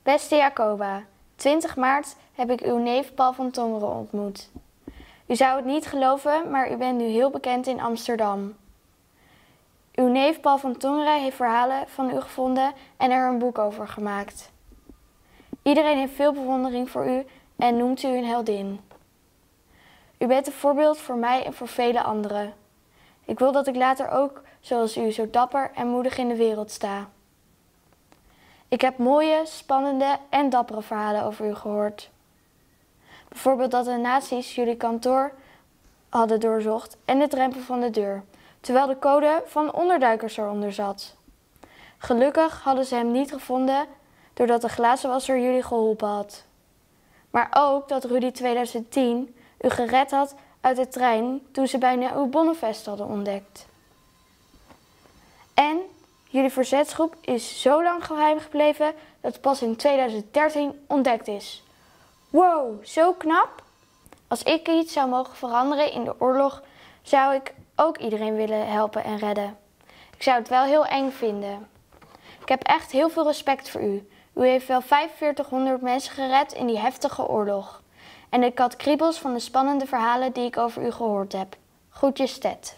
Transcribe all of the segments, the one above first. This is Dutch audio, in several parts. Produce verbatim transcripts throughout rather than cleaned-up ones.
Beste Jacoba, twintig maart heb ik uw neef Paul van Tongeren ontmoet. U zou het niet geloven, maar u bent nu heel bekend in Amsterdam. Uw neef Paul van Tongeren heeft verhalen van u gevonden en er een boek over gemaakt. Iedereen heeft veel bewondering voor u en noemt u een heldin. U bent een voorbeeld voor mij en voor vele anderen. Ik wil dat ik later ook, zoals u, zo dapper en moedig in de wereld sta. Ik heb mooie, spannende en dappere verhalen over u gehoord. Bijvoorbeeld dat de nazi's jullie kantoor hadden doorzocht en de drempel van de deur, terwijl de code van onderduikers eronder zat. Gelukkig hadden ze hem niet gevonden doordat de glazenwasser jullie geholpen had. Maar ook dat Rudy twintig tien u gered had uit de trein toen ze bijna uw bonnenvest hadden ontdekt. En jullie verzetsgroep is zo lang geheim gebleven dat het pas in twintig dertien ontdekt is. Wow, zo knap! Als ik iets zou mogen veranderen in de oorlog, zou ik ook iedereen willen helpen en redden. Ik zou het wel heel eng vinden. Ik heb echt heel veel respect voor u. U heeft wel vijfenveertighonderd mensen gered in die heftige oorlog. En ik had kriebels van de spannende verhalen die ik over u gehoord heb. Groetjes, Ted.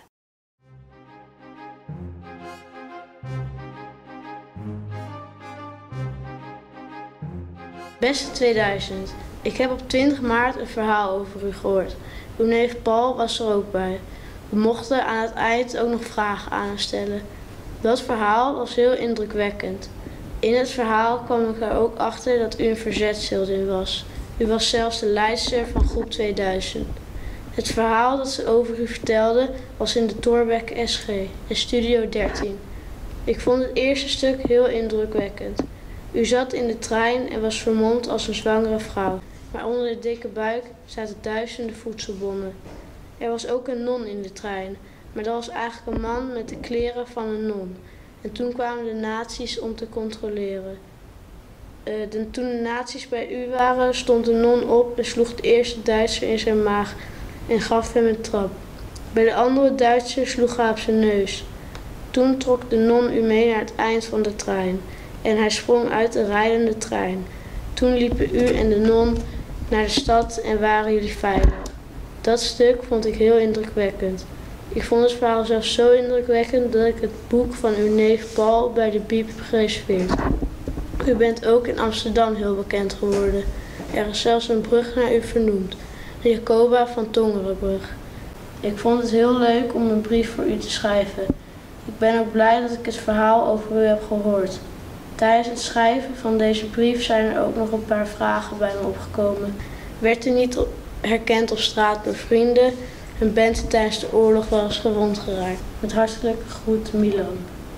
Beste tweeduizend, ik heb op twintig maart een verhaal over u gehoord. Uw neef Paul was er ook bij. We mochten aan het eind ook nog vragen aan hem stellen. Dat verhaal was heel indrukwekkend. In het verhaal kwam ik er ook achter dat u een verzetsheldin was. U was zelfs de leidster van groep tweeduizend. Het verhaal dat ze over u vertelde was in de Thorbecke S G, in Studio dertien. Ik vond het eerste stuk heel indrukwekkend. U zat in de trein en was vermomd als een zwangere vrouw. Maar onder de dikke buik zaten duizenden voedselbonnen. Er was ook een non in de trein, maar dat was eigenlijk een man met de kleren van een non. En toen kwamen de nazi's om te controleren. Uh, de, toen de nazi's bij u waren, stond de non op en sloeg de eerste Duitser in zijn maag en gaf hem een trap. Bij de andere Duitser sloeg hij op zijn neus. Toen trok de non u mee naar het eind van de trein en hij sprong uit de rijdende trein. Toen liepen u en de non naar de stad en waren jullie veilig. Dat stuk vond ik heel indrukwekkend. Ik vond het verhaal zelfs zo indrukwekkend dat ik het boek van uw neef Paul bij de Biep heb gereserveerd. U bent ook in Amsterdam heel bekend geworden. Er is zelfs een brug naar u vernoemd, de Jacoba van Tongerenbrug. Ik vond het heel leuk om een brief voor u te schrijven. Ik ben ook blij dat ik het verhaal over u heb gehoord. Tijdens het schrijven van deze brief zijn er ook nog een paar vragen bij me opgekomen. Werd u niet herkend op straat door vrienden en bent u tijdens de oorlog wel eens gewond geraakt? Met hartelijke groet, Milan.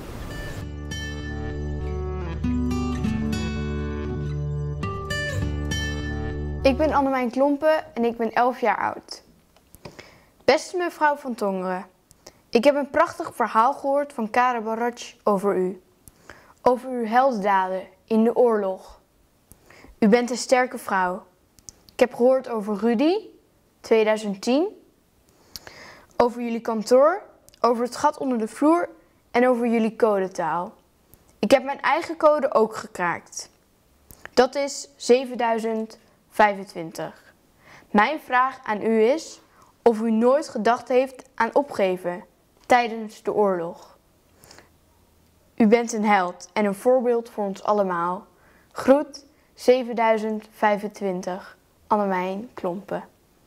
Ik ben Annemijn Klompen en ik ben elf jaar oud. Beste mevrouw van Tongeren, ik heb een prachtig verhaal gehoord van Kare Barratsch over u. Over uw heldendaden in de oorlog. U bent een sterke vrouw. Ik heb gehoord over Rudy, twintig tien. Over jullie kantoor, over het gat onder de vloer en over jullie codetaal. Ik heb mijn eigen code ook gekraakt. Dat is zevenduizend vijfentwintig. Mijn vraag aan u is of u nooit gedacht heeft aan opgeven tijdens de oorlog. U bent een held en een voorbeeld voor ons allemaal. Groet zevenduizend vijfentwintig, Annemijn Klompen.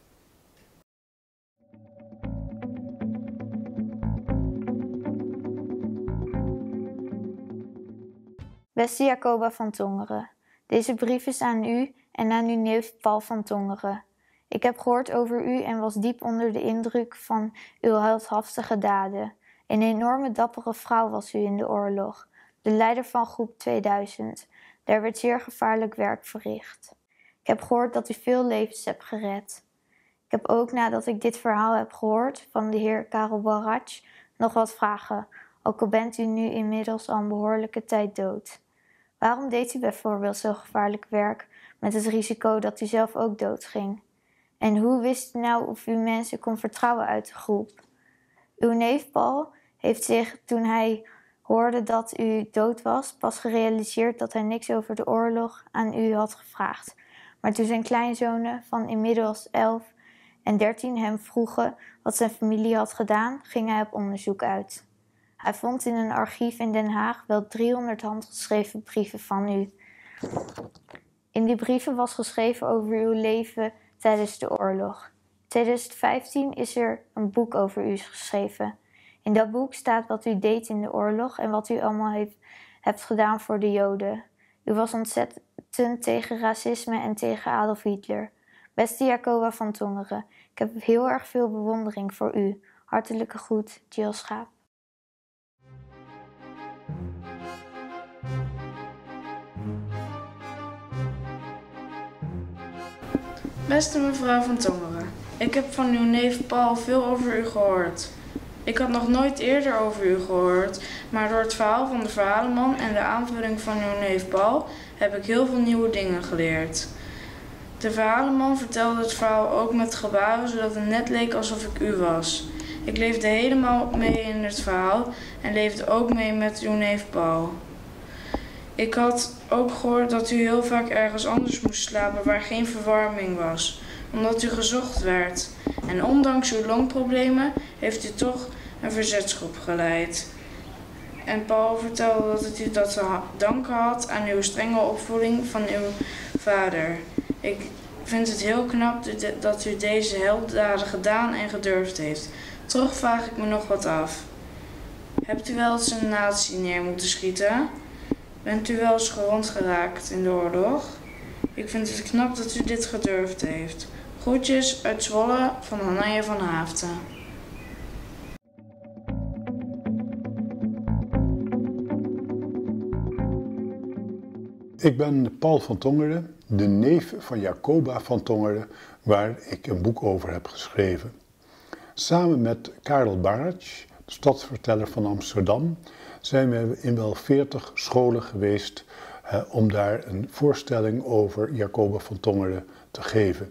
Beste Jacoba van Tongeren, deze brief is aan u en aan uw neef Paul van Tongeren. Ik heb gehoord over u en was diep onder de indruk van uw heldhaftige daden. Een enorme dappere vrouw was u in de oorlog, de leider van groep tweeduizend. Daar werd zeer gevaarlijk werk verricht. Ik heb gehoord dat u veel levens hebt gered. Ik heb ook nadat ik dit verhaal heb gehoord van de heer Kare Barratsch nog wat vragen, ook al bent u nu inmiddels al een behoorlijke tijd dood. Waarom deed u bijvoorbeeld zo gevaarlijk werk met het risico dat u zelf ook doodging? En hoe wist u nou of u mensen kon vertrouwen uit de groep? Uw neef Paul heeft zich, toen hij hoorde dat u dood was, pas gerealiseerd dat hij niks over de oorlog aan u had gevraagd. Maar toen zijn kleinzonen van inmiddels elf en dertien hem vroegen wat zijn familie had gedaan, ging hij op onderzoek uit. Hij vond in een archief in Den Haag wel driehonderd handgeschreven brieven van u. In die brieven was geschreven over uw leven tijdens de oorlog. In twintig vijftien is er een boek over u geschreven. In dat boek staat wat u deed in de oorlog en wat u allemaal heeft, hebt gedaan voor de Joden. U was ontzettend tegen racisme en tegen Adolf Hitler. Beste Jacoba van Tongeren, ik heb heel erg veel bewondering voor u. Hartelijke groet, Jill Schaap. Beste mevrouw van Tongeren, ik heb van uw neef Paul veel over u gehoord. Ik had nog nooit eerder over u gehoord, maar door het verhaal van de verhalenman en de aanvulling van uw neef Paul heb ik heel veel nieuwe dingen geleerd. De verhalenman vertelde het verhaal ook met gebaren, zodat het net leek alsof ik u was. Ik leefde helemaal mee in het verhaal en leefde ook mee met uw neef Paul. Ik had ook gehoord dat u heel vaak ergens anders moest slapen waar geen verwarming was, omdat u gezocht werd. En ondanks uw longproblemen heeft u toch een verzetsgroep geleid. En Paul vertelde dat het u dat te danken had aan uw strenge opvoeding van uw vader. Ik vind het heel knap dat u deze heldendaden gedaan en gedurfd heeft. Toch vraag ik me nog wat af. Hebt u wel eens een nazi neer moeten schieten? Bent u wel eens gewond geraakt in de oorlog? Ik vind het knap dat u dit gedurfd heeft. Groetjes uit Zwolle van Hanije van Haaften. Ik ben Paul van Tongeren, de neef van Jacoba van Tongeren, waar ik een boek over heb geschreven. Samen met Karel Bartsch, de stadsverteller van Amsterdam, zijn we in wel veertig scholen geweest eh, om daar een voorstelling over Jacoba van Tongeren te geven.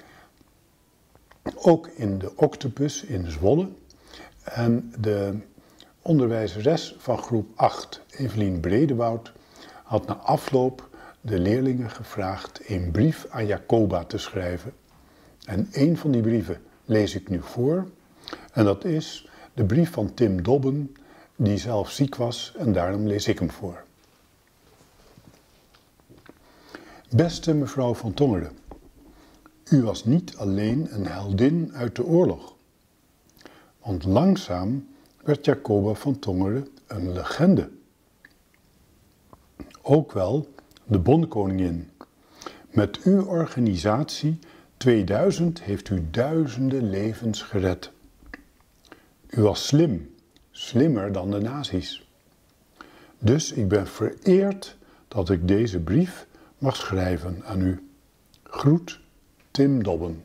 Ook in de Octopus in Zwolle. En de onderwijzeres van groep acht, Evelien Bredewoud, had na afloop de leerlingen gevraagd een brief aan Jacoba te schrijven. En een van die brieven lees ik nu voor. En dat is de brief van Tim Dobben, die zelf ziek was, en daarom lees ik hem voor. Beste mevrouw van Tongeren, u was niet alleen een heldin uit de oorlog. Want langzaam werd Jacoba van Tongeren een legende. Ook wel de Bonkoningin. Met uw organisatie tweeduizend heeft u duizenden levens gered. U was slim, slimmer dan de nazi's. Dus ik ben vereerd dat ik deze brief mag schrijven aan u. Groet, Tim Dobben.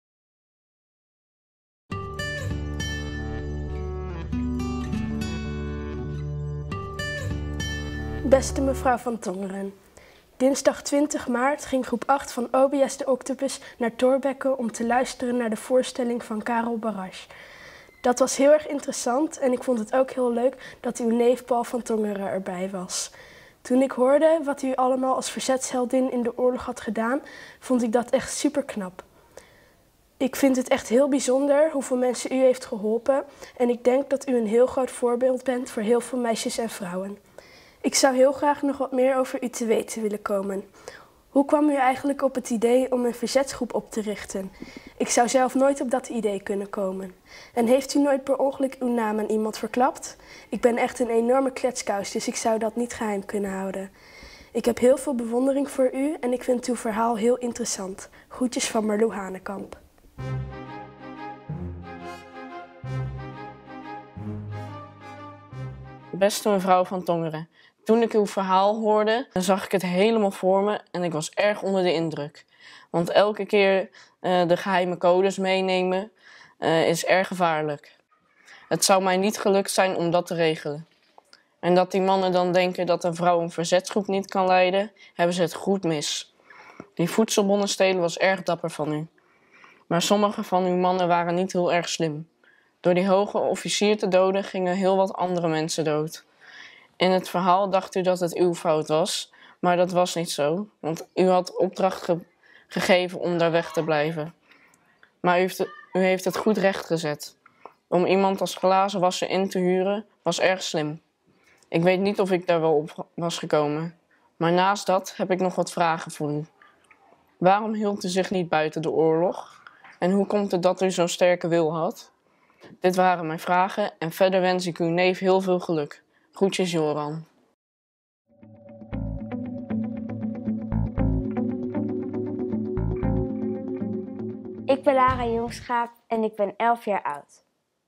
Beste mevrouw van Tongeren, dinsdag twintig maart ging groep acht van O B S de Octopus naar Thorbecke om te luisteren naar de voorstelling van Karel Bartsch. Dat was heel erg interessant en ik vond het ook heel leuk dat uw neef Paul van Tongeren erbij was. Toen ik hoorde wat u allemaal als verzetsheldin in de oorlog had gedaan, vond ik dat echt super knap. Ik vind het echt heel bijzonder hoeveel mensen u heeft geholpen en ik denk dat u een heel groot voorbeeld bent voor heel veel meisjes en vrouwen. Ik zou heel graag nog wat meer over u te weten willen komen. Hoe kwam u eigenlijk op het idee om een verzetsgroep op te richten? Ik zou zelf nooit op dat idee kunnen komen. En heeft u nooit per ongeluk uw naam aan iemand verklapt? Ik ben echt een enorme kletskous, dus ik zou dat niet geheim kunnen houden. Ik heb heel veel bewondering voor u en ik vind uw verhaal heel interessant. Groetjes van Marlou Hanekamp. Beste mevrouw van Tongeren, toen ik uw verhaal hoorde, dan zag ik het helemaal voor me en ik was erg onder de indruk. Want elke keer uh, de geheime codes meenemen uh, is erg gevaarlijk. Het zou mij niet gelukt zijn om dat te regelen. En dat die mannen dan denken dat een vrouw een verzetsgroep niet kan leiden, hebben ze het goed mis. Die voedselbonnen stelen was erg dapper van u. Maar sommige van uw mannen waren niet heel erg slim. Door die hoge officier te doden gingen heel wat andere mensen dood. In het verhaal dacht u dat het uw fout was, maar dat was niet zo, want u had opdracht ge- gegeven om daar weg te blijven. Maar u heeft, het, u heeft het goed rechtgezet. Om iemand als glazenwasser in te huren was erg slim. Ik weet niet of ik daar wel op was gekomen. Maar naast dat heb ik nog wat vragen voor u. Waarom hield u zich niet buiten de oorlog? En hoe komt het dat u zo'n sterke wil had? Dit waren mijn vragen en verder wens ik uw neef heel veel geluk. Groetjes Joran. Ik ben Lara Jongschaap en ik ben elf jaar oud.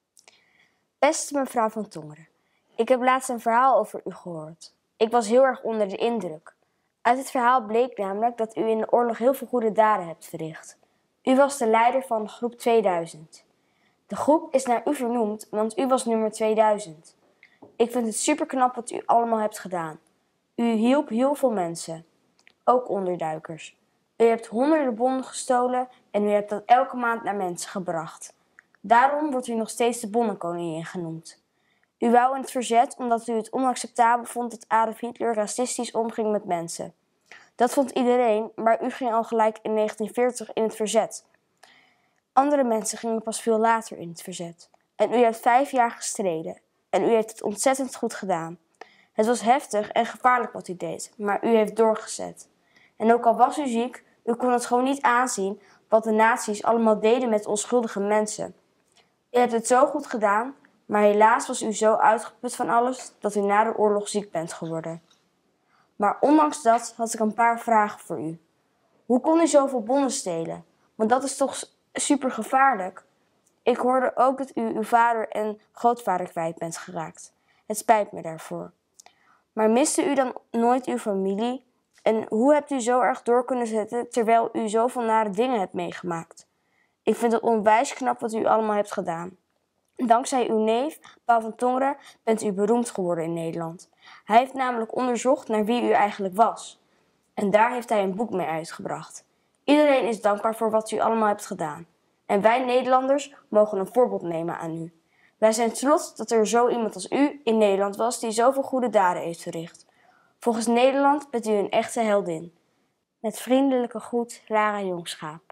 Beste mevrouw van Tongeren, ik heb laatst een verhaal over u gehoord. Ik was heel erg onder de indruk. Uit het verhaal bleek namelijk dat u in de oorlog heel veel goede daden hebt verricht. U was de leider van groep tweeduizend. De groep is naar u vernoemd, want u was nummer tweeduizend. Ik vind het superknap wat u allemaal hebt gedaan. U hielp heel veel mensen, ook onderduikers. U hebt honderden bonnen gestolen en u hebt dat elke maand naar mensen gebracht. Daarom wordt u nog steeds de bonnenkoningin genoemd. U wou in het verzet omdat u het onacceptabel vond dat Adolf Hitler racistisch omging met mensen. Dat vond iedereen, maar u ging al gelijk in negentien veertig in het verzet. Andere mensen gingen pas veel later in het verzet. En u heeft vijf jaar gestreden. En u heeft het ontzettend goed gedaan. Het was heftig en gevaarlijk wat u deed, maar u heeft doorgezet. En ook al was u ziek, u kon het gewoon niet aanzien wat de nazi's allemaal deden met onschuldige mensen. U hebt het zo goed gedaan, maar helaas was u zo uitgeput van alles dat u na de oorlog ziek bent geworden. Maar ondanks dat had ik een paar vragen voor u. Hoe kon u zoveel bonnen stelen? Want dat is toch super gevaarlijk. Ik hoorde ook dat u uw vader en grootvader kwijt bent geraakt. Het spijt me daarvoor. Maar miste u dan nooit uw familie? En hoe hebt u zo erg door kunnen zetten terwijl u zoveel nare dingen hebt meegemaakt? Ik vind het onwijs knap wat u allemaal hebt gedaan. Dankzij uw neef, Paul van Tongeren, bent u beroemd geworden in Nederland. Hij heeft namelijk onderzocht naar wie u eigenlijk was. En daar heeft hij een boek mee uitgebracht. Iedereen is dankbaar voor wat u allemaal hebt gedaan. En wij Nederlanders mogen een voorbeeld nemen aan u. Wij zijn trots dat er zo iemand als u in Nederland was die zoveel goede daden heeft verricht. Volgens Nederland bent u een echte heldin. Met vriendelijke groet, Lara Jongschaap.